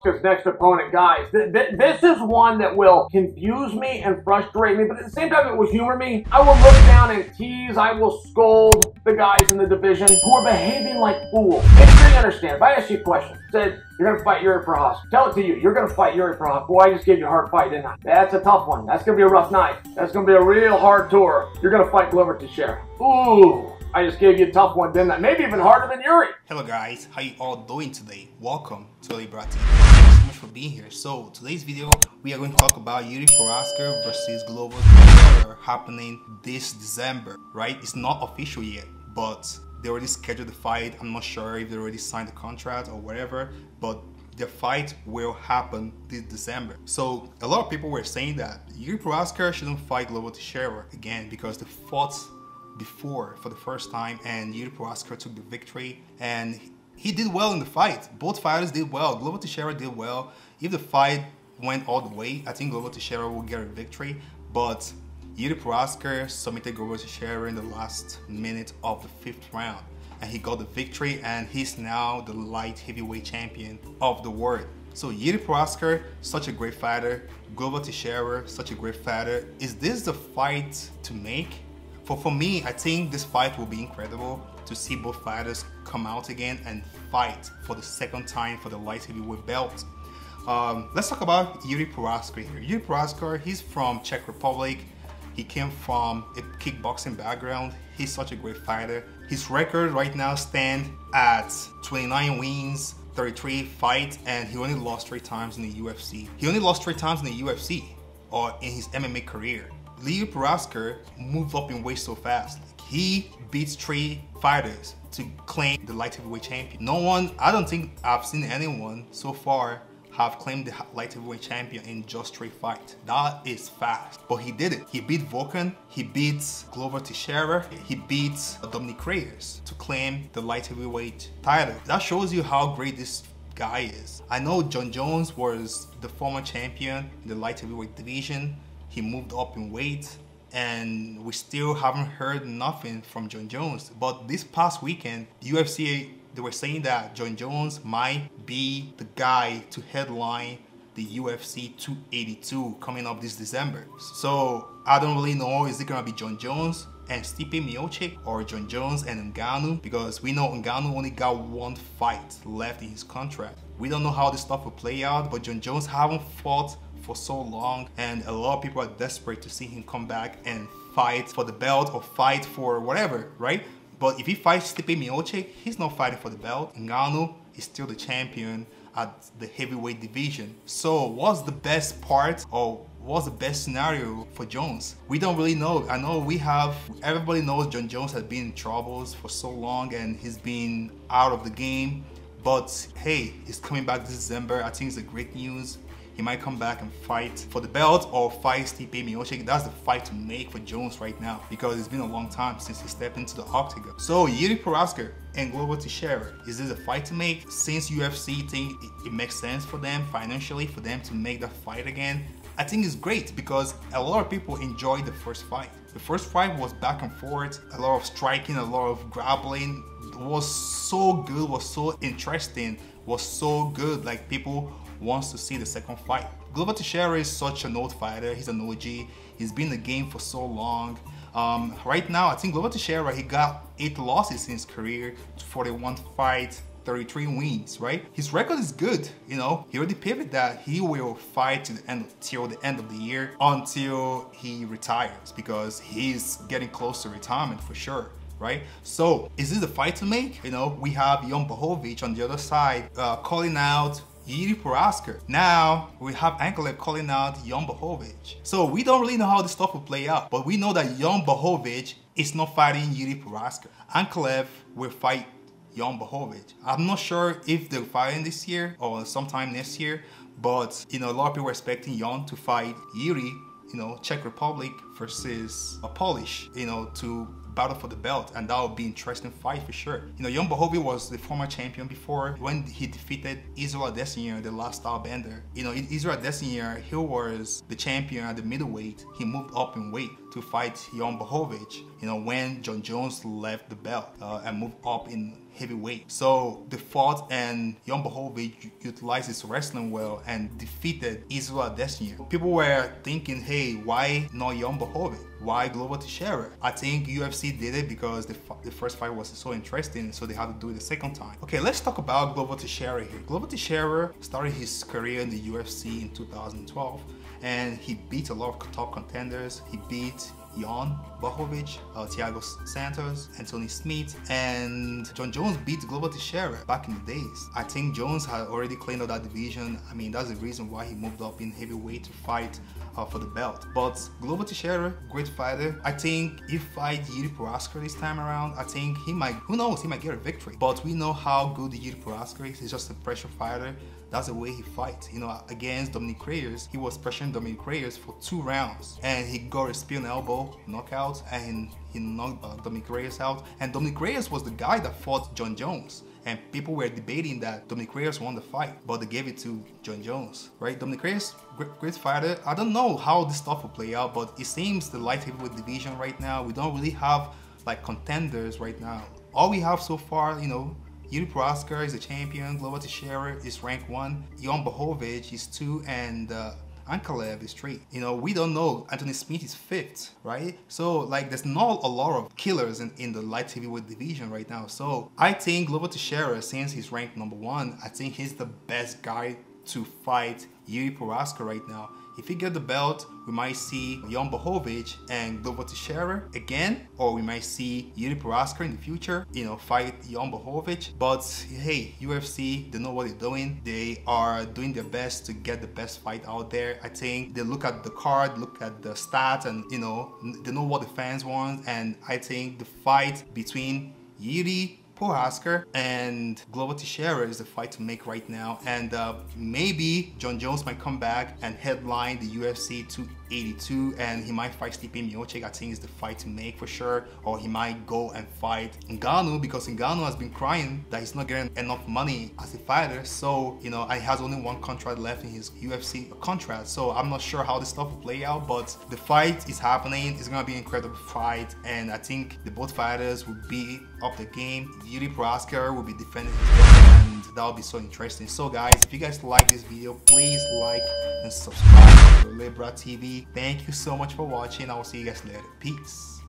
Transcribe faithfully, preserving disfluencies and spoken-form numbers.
his next opponent, guys. Th th this is one that will confuse me and frustrate me, but at the same time it will humor me. I will look down and tease, I will scold the guys in the division who are behaving like fools. Make sure you understand, if I ask you a question, said, you're gonna fight Yuri Prochazka. Tell it to you, you're gonna fight Yuri Prochazka. Boy, I just gave you a hard fight, didn't I? That's a tough one. That's gonna be a rough night. That's gonna be a real hard tour. You're gonna fight Glover Teixeira. Ooh. I just gave you a tough one, didn't I? Maybe even harder than Yuri. Hello guys, how you all doing today? Welcome to Libra T V. Thank you so much for being here. So today's video, we are going to talk about Yuri Prochazka versus Glover Teixeira happening this December, right? It's not official yet, but they already scheduled the fight. I'm not sure if they already signed the contract or whatever, but the fight will happen this December. So a lot of people were saying that Yuri Prochazka shouldn't fight Glover Teixeira again because they fought before for the first time and Yuri Prochazka took the victory and he did well in the fight. Both fighters did well. Glover Teixeira did well. If the fight went all the way, I think Glover Teixeira will get a victory, but Yuri Prochazka submitted Glover Teixeira in the last minute of the fifth round and he got the victory and he's now the light heavyweight champion of the world. So Yuri Prochazka, such a great fighter. Glover Teixeira, such a great fighter. Is this the fight to make? For, for me, I think this fight will be incredible to see both fighters come out again and fight for the second time for the light heavyweight belt. Um, let's talk about Yuri Prochazka here. Yuri Prochazka, he's from Czech Republic. He came from a kickboxing background. He's such a great fighter. His record right now stands at twenty-nine wins, thirty-three fights, and he only lost three times in the U F C. He only lost three times in the U F C or in his M M A career. Yuri Prochazka moved up in weight so fast. Like, he beats three fighters to claim the light heavyweight champion. No one, I don't think I've seen anyone so far have claimed the light heavyweight champion in just three fights. That is fast, but he did it. He beat Volkan, he beats Glover Teixeira, he beats Dominic Reyes to claim the light heavyweight title. That shows you how great this guy is. I know Jon Jones was the former champion in the light heavyweight division. He moved up in weight and we still haven't heard nothing from Jon Jones. But this past weekend, U F C, they were saying that Jon Jones might be the guy to headline the U F C two eighty-two coming up this December. So I don't really know, is it gonna be Jon Jones and Stipe Miocic or Jon Jones and Ngannou? Because we know Ngannou only got one fight left in his contract. We don't know how this stuff will play out, but Jon Jones haven't fought for so long and a lot of people are desperate to see him come back and fight for the belt or fight for whatever, right? But if he fights Stipe Miocic, he's not fighting for the belt. Ngannou is still the champion at the heavyweight division. So what's the best part or what's the best scenario for Jones? We don't really know. I know we have, everybody knows Jon Jones has been in troubles for so long and he's been out of the game. But hey, he's coming back this December. I think it's a great news. He might come back and fight for the belt or fight Stipe Miocic. That's the fight to make for Jones right now because it's been a long time since he stepped into the octagon. So Yuri Prochazka and Glover Teixeira, is this a fight to make? Since U F C think it, it makes sense for them financially for them to make that fight again, I think it's great because a lot of people enjoyed the first fight. The first fight was back and forth, a lot of striking, a lot of grappling. It was so good, was so interesting, was so good. Like people wants to see the second fight. Glover Teixeira is such an old fighter. He's an O G. He's been in the game for so long. Um, right now, I think Glover Teixeira, he got eight losses in his career, forty-one fights, thirty-three wins, right? His record is good, you know. He already pivoted that he will fight to the end till the end of the year until he retires because he's getting close to retirement for sure. Right? So, is this a fight to make? You know, we have Jan Blachowicz on the other side uh, calling out Yuri Prochazka. Now, we have Ankalaev calling out Jan Blachowicz. So, we don't really know how this stuff will play out, but we know that Jan Blachowicz is not fighting Yuri Prochazka. Ankalaev will fight Jan Blachowicz. I'm not sure if they're fighting this year or sometime next year, but, you know, a lot of people are expecting Jan to fight Yuri, you know, Czech Republic versus a Polish, you know, to battle for the belt, and that would be an interesting fight for sure. You know, Jan Blachowicz was the former champion before when he defeated Israel Adesanya, the last stylebender. You know, Israel Adesanya, he was the champion at the middleweight. He moved up in weight to fight Jan Blachowicz, you know, when Jon Jones left the belt uh, and moved up in heavyweight. So they fought, and Jan Blachowicz utilized his wrestling well and defeated Israel Adesanya. People were thinking, hey, why not Jan Blachowicz? Why Glover Teixeira? I think U F C did it because the, the first fight was so interesting, so they had to do it the second time. Okay, let's talk about Glover Teixeira here. Glover Teixeira started his career in the U F C in two thousand twelve, and he beat a lot of top contenders. He beat Jan Blachowicz, uh, Thiago Santos, Anthony Smith, and Jon Jones beat Glover Teixeira back in the days. I think Jones had already cleaned up that division. I mean, that's the reason why he moved up in heavyweight to fight uh, for the belt. But Glover Teixeira, great fighter. I think if fight Yuri Prochazka this time around, I think he might, who knows, he might get a victory. But we know how good Yuri Prochazka is. He's just a pressure fighter. That's the way he fights. You know, against Dominic Reyes, he was pressuring Dominic Reyes for two rounds, and he got a spin elbow knockout, and he knocked uh, Dominic Reyes out. And Dominic Reyes was the guy that fought Jon Jones, and people were debating that Dominic Reyes won the fight, but they gave it to Jon Jones, right? Dominic Reyes, great, great fighter. I don't know how this stuff will play out, but it seems the light heavyweight division right now, we don't really have like contenders right now. All we have so far, you know, Yuri Prochazka is a champion, Glover Teixeira is ranked one, Jan Blachowicz is two, and uh, Ankalaev is three. You know, we don't know. Anthony Smith is fifth, right? So, like, there's not a lot of killers in, in the light heavyweight division right now. So, I think Glover Teixeira, since he's ranked number one, I think he's the best guy to fight Yuri Prochazka right now. If he get the belt, we might see Jan Blachowicz and Glover Teixeira again, or we might see Yuri Prochazka in the future, you know, fight Jan Blachowicz. But hey, U F C, they know what they're doing. They are doing their best to get the best fight out there. I think they look at the card, look at the stats, and you know, they know what the fans want. And I think the fight between Yuri Prochazka and Glover Teixeira is the fight to make right now, and uh, maybe Jon Jones might come back and headline the U F C two eighty-two, and he might fight Stipe Miocic. I think is the fight to make for sure. Or he might go and fight Ngannou, because Ngannou has been crying that he's not getting enough money as a fighter. So you know, and he has only one contract left in his U F C contract. So I'm not sure how this stuff will play out, but the fight is happening. It's gonna be an incredible fight, and I think the both fighters will be up the game. Yuri Prochazka will be defending his belt, and that'll be so interesting. So guys, if you guys like this video, please like and subscribe to Libra T V. Thank you so much for watching. I will see you guys later. Peace.